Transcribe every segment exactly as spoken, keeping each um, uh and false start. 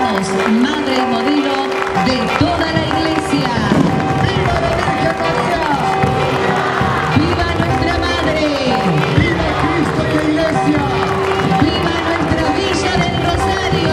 proclamamos madre y modelo de toda la iglesia. ¡Viva la Virgen María! ¡Viva nuestra madre! ¡Viva Cristo y la iglesia! ¡Viva nuestra Villa del Rosario!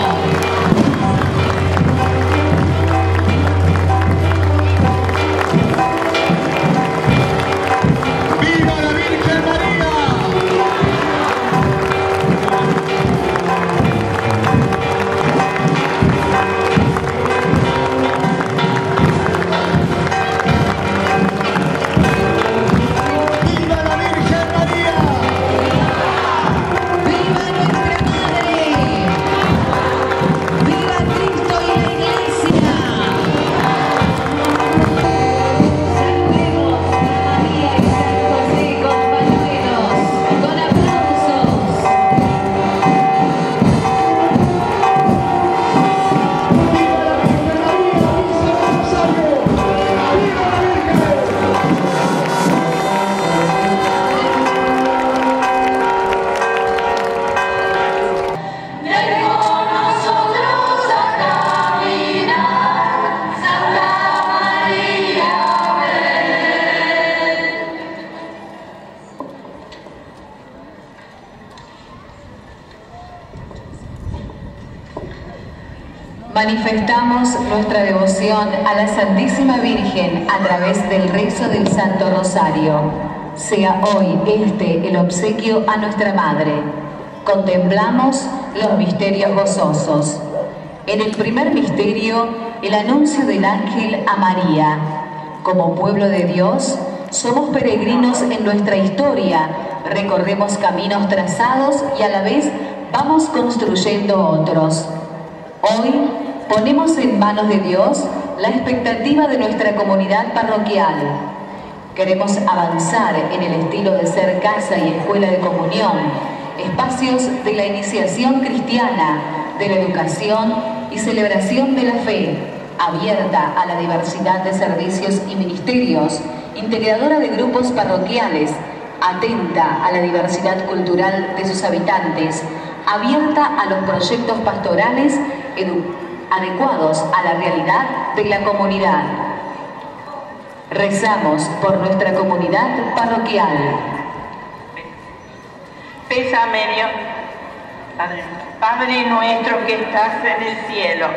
Manifestamos nuestra devoción a la Santísima Virgen a través del rezo del Santo Rosario. Sea hoy este el obsequio a nuestra Madre. Contemplamos los misterios gozosos. En el primer misterio, el anuncio del ángel a María. Como pueblo de Dios, somos peregrinos en nuestra historia. Recorremos caminos trazados y a la vez vamos construyendo otros. Hoy ponemos en manos de Dios la expectativa de nuestra comunidad parroquial. Queremos avanzar en el estilo de ser casa y escuela de comunión, espacios de la iniciación cristiana, de la educación y celebración de la fe, abierta a la diversidad de servicios y ministerios, integradora de grupos parroquiales, atenta a la diversidad cultural de sus habitantes, abierta a los proyectos pastorales adecuados a la realidad de la comunidad. Rezamos por nuestra comunidad parroquial. Pésame Dios. Padre, Padre nuestro que estás en el cielo,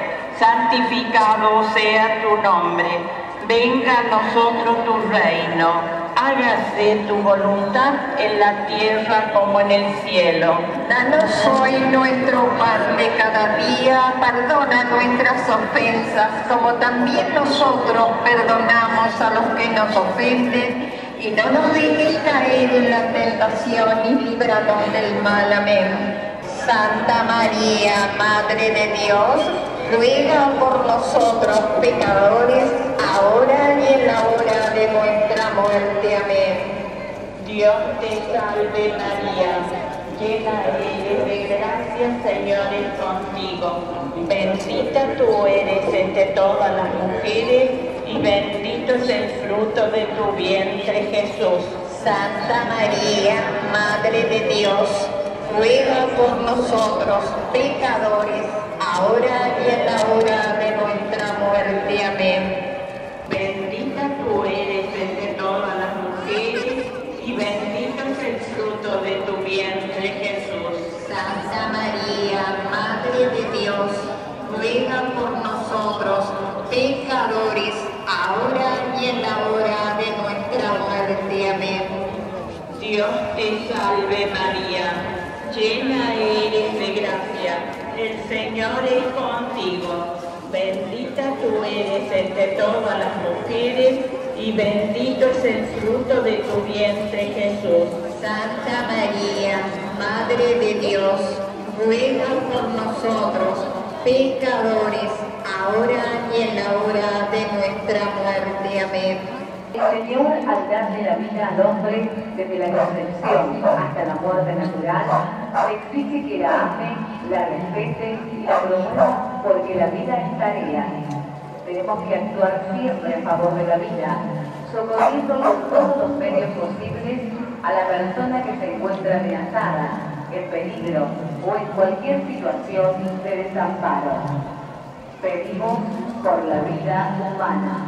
santificado sea tu nombre. Venga a nosotros tu reino. Hágase tu voluntad en la tierra como en el cielo. Danos hoy nuestro pan de cada día. Perdona nuestras ofensas, como también nosotros perdonamos a los que nos ofenden. Y no nos dejes caer en la tentación y líbranos del mal. Amén. Santa María, Madre de Dios, ruega por nosotros pecadores, ahora y en la hora de nuestra muerte. Amén. Dios te salve María, llena eres de gracia, Señor es contigo. Bendita tú eres entre todas las mujeres y bendito es el fruto de tu vientre, Jesús. Santa María, Madre de Dios, ruega por nosotros pecadores, ahora y en la hora de nuestra muerte. Amén. Bendita tú eres entre todas las mujeres y bendito es el fruto de tu vientre, Jesús. Santa María, Madre de Dios, ruega por nosotros pecadores, ahora y en la hora de nuestra muerte. Amén. Dios te salve María, llena eres de gracia, el Señor es contigo. Bendita tú eres entre todas las mujeres y bendito es el fruto de tu vientre, Jesús. Santa María, Madre de Dios, ruega por nosotros, pecadores, ahora y en la hora de nuestra muerte. Amén. El Señor, al darle la vida al hombre desde la concepción hasta la muerte natural, le exige que la ame, la respete y la promueva, porque la vida es tarea. Tenemos que actuar siempre a favor de la vida, socorriendo con todos los medios posibles a la persona que se encuentra amenazada, en peligro o en cualquier situación de desamparo. Pedimos por la vida humana.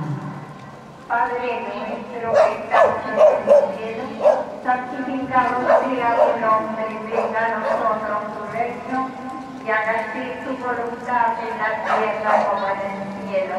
Padre nuestro que estás en el cielo, santificado sea tu nombre, venga a nosotros tu reino, y hágase tu voluntad en la tierra como en el cielo.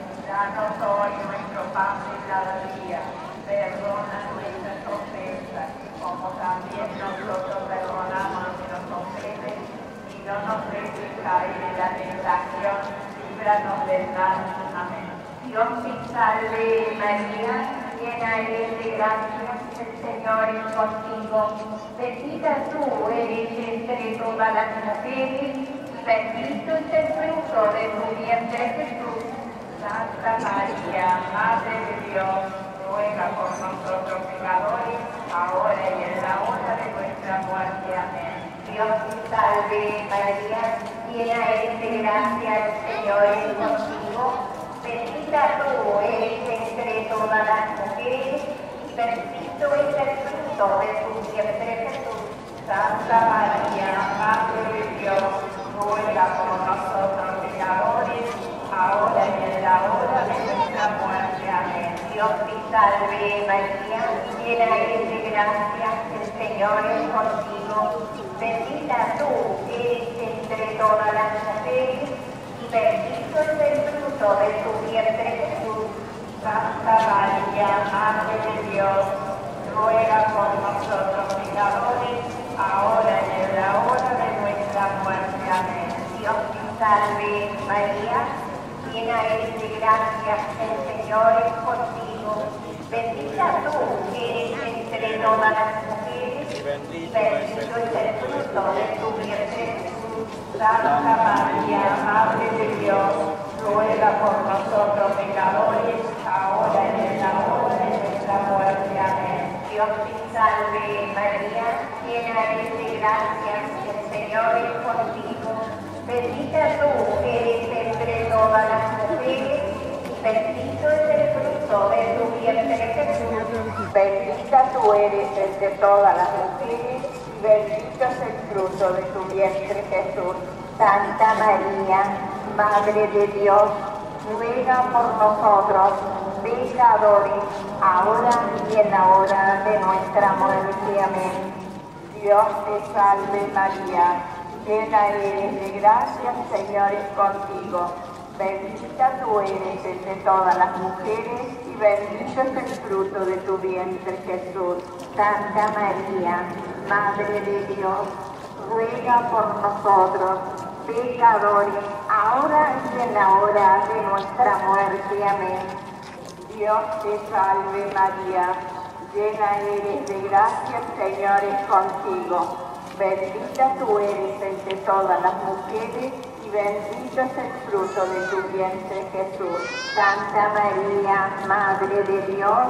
Danos hoy nuestro pan de cada día, perdona nuestras ofensas, como también nosotros perdonamos a los que nos ofenden, y no nos dejes caer en la tentación, líbranos del mal. Amén. Dios te salve María, llena eres de gracia, el Señor es contigo. Bendita tú eres entre todas las mujeres, y bendito es el fruto de tu vientre Jesús. Santa María, Madre de Dios, ruega por nosotros pecadores, ahora y en la hora de nuestra muerte. Amén. Dios te salve María, llena eres de gracia, el Señor es contigo. Bendita tú eres entre todas las mujeres, y bendito es el fruto de tu vientre Jesús. Santa María, Madre de Dios, ruega por nosotros pecadores, ahora y en la hora de nuestra muerte. Amén. Dios te salve María, llena eres de gracia, el Señor es contigo. Bendita tú eres entre todas las mujeres, y bendito es el fruto de tu vientre Jesús. Santa María, Madre de Dios, ruega por nosotros pecadores, ahora y en la hora de nuestra muerte. Amén. Dios te salve María, llena eres de gracia, el Señor es contigo. Bendita tú eres entre todas las mujeres, y bendito es el fruto de tu vientre Jesús. Santa María, Madre de Dios, ruega por nosotros pecadores, ahora y en la hora de nuestra muerte. Amén. Dios te salve María, llena eres de gracia, el Señor es contigo. Bendita tú eres entre todas las mujeres, y bendito es el fruto de tu vientre Jesús. Bendita tú eres entre todas las mujeres, y bendito es el fruto de tu vientre Jesús. Santa María, Madre de Dios, ruega por nosotros, pecadores, ahora y en la hora de nuestra muerte. Amén. Dios te salve María, llena eres de gracia, el Señor es contigo. Bendita tú eres entre todas las mujeres, y bendito es el fruto de tu vientre Jesús. Santa María, Madre de Dios, ruega por nosotros, pecadores, ahora y en la hora de nuestra muerte. Amén. Dios te salve María, llena eres de gracia, el Señor es contigo. Bendita tú eres entre todas las mujeres, y bendito es el fruto de tu vientre Jesús. Santa María, Madre de Dios,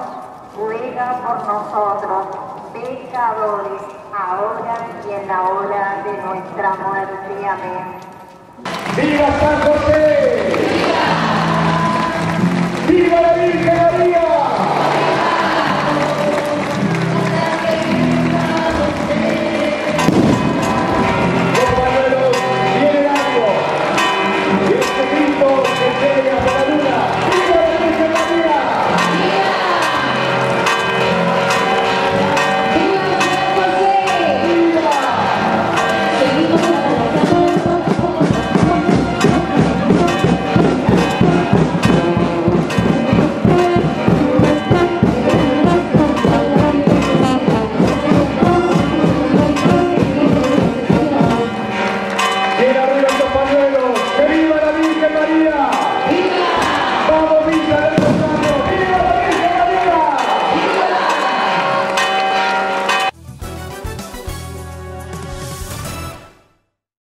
ruega por nosotros, pecadores, ahora y en la hora de nuestra muerte. Amén. ¡Viva San José! ¡Viva la Virgen María! Compañeros, viene el año. Y este grito se pega por la luna. ¡Viva la Virgen María! ¡Que viva la Virgen María!